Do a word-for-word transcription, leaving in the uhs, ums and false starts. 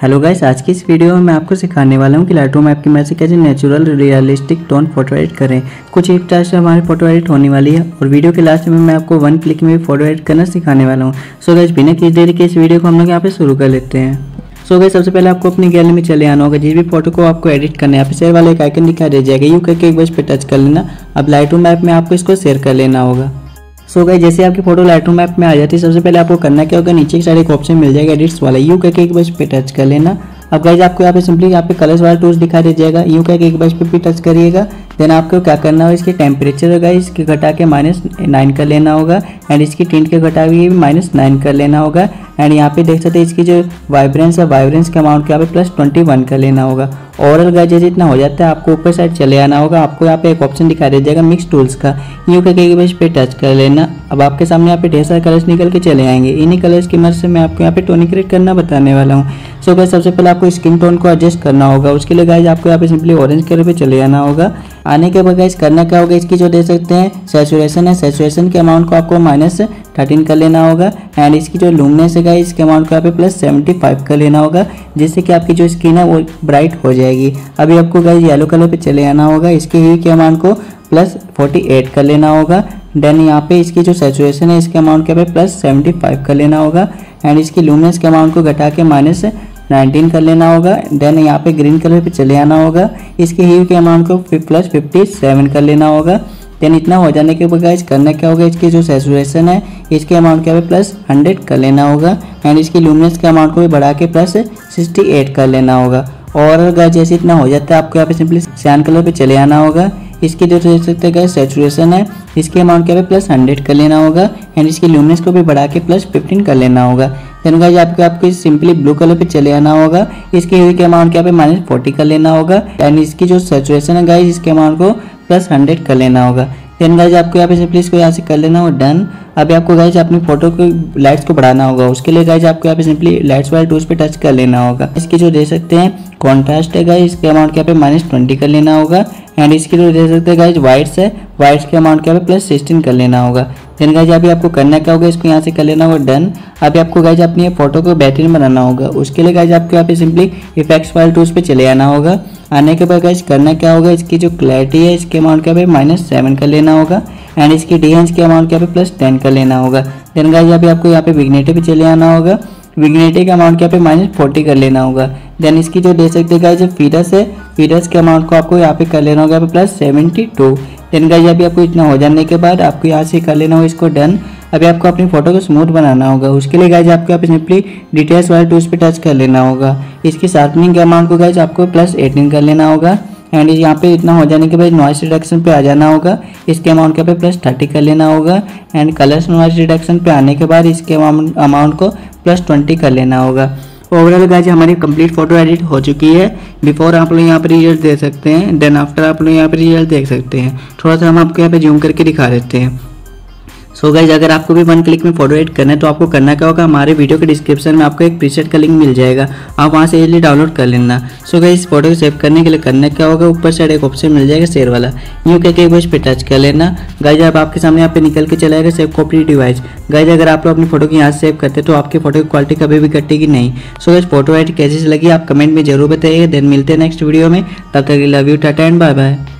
Hello guys, आज की इस वीडियो में मैं आपको सिखाने वाला हूँ कि लाइटरूम ऐप की मदद से कैसे natural realistic tone photo edit करें। कुछ इस तरह से हमारी फोटो एडिट होने वाली है और वीडियो के लास्ट में मैं आपको वन क्लिक में भी फोटो एडिट करना सिखाने वाला हूँ। सो गाइस, बिना किसी देरी के इस वीडियो को हम लोग यहाँ पे शुरू कर लेते हैं। सो गाइस, सबसे पहले आपको अपनी गैलरी में चले आना होगा। जिस भी फोटो को आपको एडिट करना है यहाँ पे शेयर वाला एक आइकन दिखाई दे जाएगा, यू करके एक बार इस पे टच कर लेना। अब लाइटरूम ऐप में आपको इसको शेयर कर लेना होगा। सो so गाइस, जैसे आपकी फोटो लाइटरूम ऐप में आ जाती है, सबसे पहले आपको करना क्या होगा, नीचे की साइड एक ऑप्शन मिल जाएगा एडिट्स वाला, यू करके एक बार इस पे टच कर लेना। अब गाइस, आपको यहाँ पे सिंपली यहाँ पे कलर्स वाला टूल्स दिखाई दे जाएगा, यू करके एक बार इस पे भी टच करिएगा। देन आपको क्या करना होगा, इसके टेम्परेचर होगा इसके घटा के माइनस नाइन कर लेना होगा एंड इसकी टिंट के घटा के भी माइनस नाइन कर लेना होगा। एंड यहाँ पे देख सकते हैं इसकी जो वाइब्रेंस है, वाइब्रेंस के अमाउंट को यहाँ पे प्लस ट्वेंटी वन कर लेना होगा। ओवरऑल गाइस, जैसे इतना हो जाता है आपको ऊपर साइड चले आना होगा। आपको यहाँ पे एक ऑप्शन दिखाई दे जाएगा मिक्स टूल्स का, यू करके एक बार इस पे टच कर लेना। अब आपके सामने यहाँ पे ढेर सारे कलर्स निकल के चले आएंगे। इन्हीं कलर्स की मदद से मैं आपको यहाँ पे टोन क्रिएट करना बताने वाला हूँ। सो गाइस, सबसे पहले आपको स्किन टोन को एडजस्ट करना होगा। उसके लिए गाइस आपको यहाँ पे सिंपली ऑरेंज कलर पे चले आना होगा। आने के बाद गाइस करना क्या होगा, इसकी जो दे सकते हैं सैचुरेशन है, सैचुरेशन के अमाउंट को आपको माइनस थर्टीन कर लेना होगा एंड इसकी जो लुमिनेंस है गाइस इसके अमाउंट को यहाँ पे प्लस सेवेंटी फाइव कर लेना होगा, जिससे कि आपकी जो स्किन है वो ब्राइट हो जाएगी। अभी आपको गाइस येलो कलर पे चले आना होगा, इसके ह्यू के अमाउंट को प्लस फोर्टी एट कर लेना होगा। देन यहाँ पे इसकी जो सैचुरेशन है इसके अमाउंट के यहाँ पे प्लस सेवेंटी फाइव कर लेना होगा एंड इसकी लुमिनेंस के अमाउंट को घटा के माइनस नाइनटीन कर लेना होगा। देन यहाँ पे ग्रीन कलर पे चले आना होगा, इसके ह्यू के अमाउंट को प्लस फिफ्टी सेवन कर लेना होगा। देन इतना हो जाने के बाद गाइस करना क्या होगा, इसकी जो सैचुरेशन है इसके अमाउंट के प्लस हंड्रेड कर लेना होगा एंड इसकी लुमिनेंस के अमाउंट को भी बढ़ा के प्लस सिक्सटी एट कर लेना होगा। और गाइस जैसे इतना हो जाता है आपको यहाँ पे सिंपली सैन कलर पे चले आना होगा। इसकी जो देख सकते हैं गाइस सैचुरेशन है इसके अमाउंट के प्लस हंड्रेड कर लेना होगा एंड इसकी लुमिनेंस को भी बढ़ा के प्लस फिफ्टीन कर लेना होगा। देन गाइस आपको आपको सिंपली ब्लू कलर पे चले आना होगा, इसके ह्यू के अमाउंट के यहाँ पे माइनस फोर्टी कर लेना होगा एंड इसकी जो सैचुरेशन है गाइस इसके अमाउंट को प्लस हंड्रेड कर लेना होगा। देन गाइस आपको यहाँ पे सिंपली इसको यहाँ से कर लेना होगा डन। अभी आपको गाइस अपनी फोटो की लाइट्स को बढ़ाना होगा। उसके लिए गाइस आपको यहाँ पे सिंपली लाइट्स वाले टूल्स पे टच कर लेना होगा। इसकी जो दे सकते हैं कॉन्ट्रास्ट है गाइस इसके अमाउंट के यहाँ पे माइनस ट्वेंटी कर लेना होगा एंड इसकी जो दे सकते हैं गाइस वाइट्स है, वाइट्स के अमाउंट के यहाँ पे प्लस सिक्सटीन कर लेना होगा। देन गाइस अभी आपको करना क्या होगा, इसको यहाँ से कर लेना होगा डन। अभी आपको गाइस अपनी फोटो को बेहतरीन बनाना होगा। उसके लिए गाइस आपको यहाँ पे सिंपली इफेक्ट्स वाले टूल्स पे चले आना होगा। आने के बाद गाइस करना क्या होगा, इसकी जो क्लैरिटी है इसके अमाउंट के यहाँ पे माइनस सेवन कर लेना होगा एंड इसकी डिहेंस के अमाउंट के यहाँ पे प्लस टेन कर लेना होगा। देन गाइस अभी आपको यहाँ पे विग्नेटी पे चले आना होगा, विग्नेटी के अमाउंट के यहाँ पे माइनस फोर्टी कर लेना होगा। देन इसकी जो दे सकते हैं गाइस जो फीडर्स है, फीडर्स के अमाउंट को आपको यहाँ पे कर लेना होगा यहाँ पे plus seventy two. Then guys अभी आपको इतना हो जाने के बाद आपको यहाँ से कर लेना होगा इसको डन। अभी आपको अपनी फोटो को स्मूथ बनाना होगा। उसके लिए गाइस आपको यहाँ पे सिंपली डिटेल्स वाले टूल्स पे टच कर लेना होगा। इसकी शार्पनिंग के अमाउंट को गाइस आपको प्लस एटीन कर लेना होगा एंड यहाँ पे इतना हो जाने के बाद नॉइस रिडक्शन पे आ जाना होगा, इसके अमाउंट के पे प्लस थर्टी कर लेना होगा एंड कलर्स नॉइस रिडक्शन पे आने के बाद इसके अमाउंट को प्लस ट्वेंटी कर लेना होगा। ओवरऑल गाइस हमारी कंप्लीट फोटो एडिट हो चुकी है। बिफोर आप लोग यहाँ पर रिजल्ट देख सकते हैं, देन आफ्टर आप लोग यहाँ पर रिजल्ट देख सकते हैं। थोड़ा सा हम आपको यहाँ पे जूम करके दिखा देते हैं। सो गाइस, अगर आपको भी वन क्लिक में फोटो एडिट करना है तो आपको करना क्या होगा, हमारे वीडियो के डिस्क्रिप्शन में आपको एक प्रीसेट का लिंक मिल जाएगा, आप वहां से इजीली डाउनलोड कर लेना। सो गाइस, इस फोटो को सेव करने के लिए करना क्या होगा, ऊपर साइड एक ऑप्शन मिल जाएगा शेयर वाला, यूं करके एक बार इस पे टच कर लेना। गाइस अब आपके सामने यहाँ पे निकल के चला जाएगा सेव कॉपी डिवाइस। गाइस अगर आप लोग अपनी फोटो को यहाँ से सेव करते तो आपकी फोटो की क्वालिटी कभी भी कटेगी नहीं। सो गाइस, फोटो एडिट कैसी लगी आप कमेंट में जरूर बताइएगा। देन मिलते हैं नेक्स्ट वीडियो में, तब तक love you, tata and bye bye.